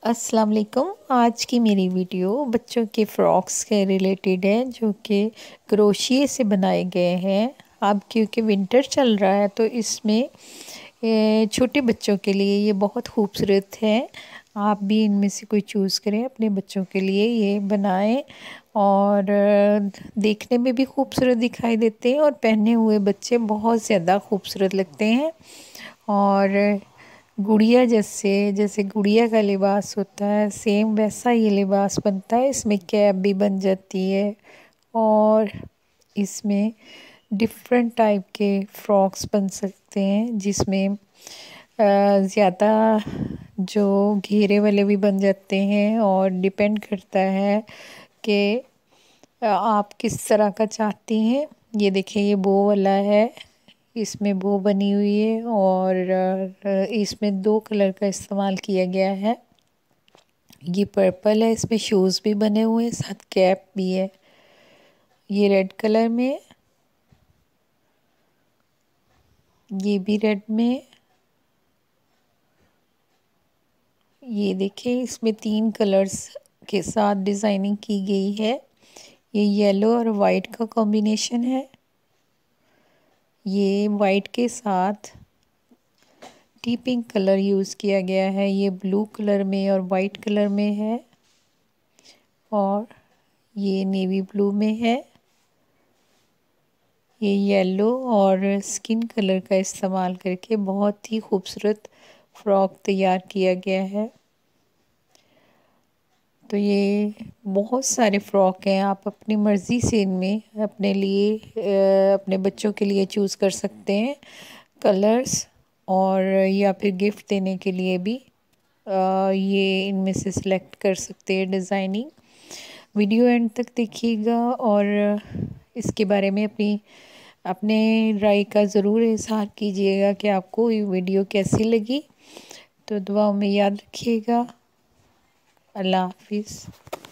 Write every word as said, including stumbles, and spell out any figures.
अस्सलाम वालेकुम। आज की मेरी वीडियो बच्चों के फ्रॉक्स के रिलेटेड है जो कि क्रोशिए से बनाए गए हैं। अब क्योंकि विंटर चल रहा है तो इसमें छोटे बच्चों के लिए ये बहुत खूबसूरत है। आप भी इनमें से कोई चूज़ करें, अपने बच्चों के लिए ये बनाएं और देखने में भी खूबसूरत दिखाई देते हैं और पहने हुए बच्चे बहुत ज़्यादा खूबसूरत लगते हैं। और गुड़िया जैसे जैसे गुड़िया का लिबास होता है सेम वैसा ये लिबास बनता है। इसमें कैप भी बन जाती है और इसमें डिफरेंट टाइप के फ्रॉक्स बन सकते हैं जिसमें ज़्यादा जो घेरे वाले भी बन जाते हैं। और डिपेंड करता है कि आप किस तरह का चाहती हैं। ये देखिए, ये बो वाला है, इसमें बो बनी हुई है और इसमें दो कलर का इस्तेमाल किया गया है। ये पर्पल है, इसमें शूज़ भी बने हुए हैं, साथ कैप भी है। ये रेड कलर में, ये भी रेड में। ये देखिए, इसमें तीन कलर्स के साथ डिज़ाइनिंग की गई है। ये येलो और वाइट का कॉम्बिनेशन है। ये वाइट के साथ टी पिंक कलर यूज़ किया गया है। ये ब्लू कलर में और वाइट कलर में है और ये नेवी ब्लू में है। ये येलो और स्किन कलर का इस्तेमाल करके बहुत ही खूबसूरत फ्रॉक तैयार किया गया है। तो ये बहुत सारे फ़्रॉक हैं, आप अपनी मर्ज़ी से इनमें अपने लिए अपने बच्चों के लिए चूज़ कर सकते हैं कलर्स, और या फिर गिफ्ट देने के लिए भी आ, ये इनमें से सिलेक्ट कर सकते हैं डिज़ाइनिंग। वीडियो एंड तक देखिएगा और इसके बारे में अपनी अपने राय का ज़रूर इज़हार कीजिएगा कि आपको ये वीडियो कैसी लगी। तो दुआओं में याद रखिएगा। अल्लाह हाफिज़।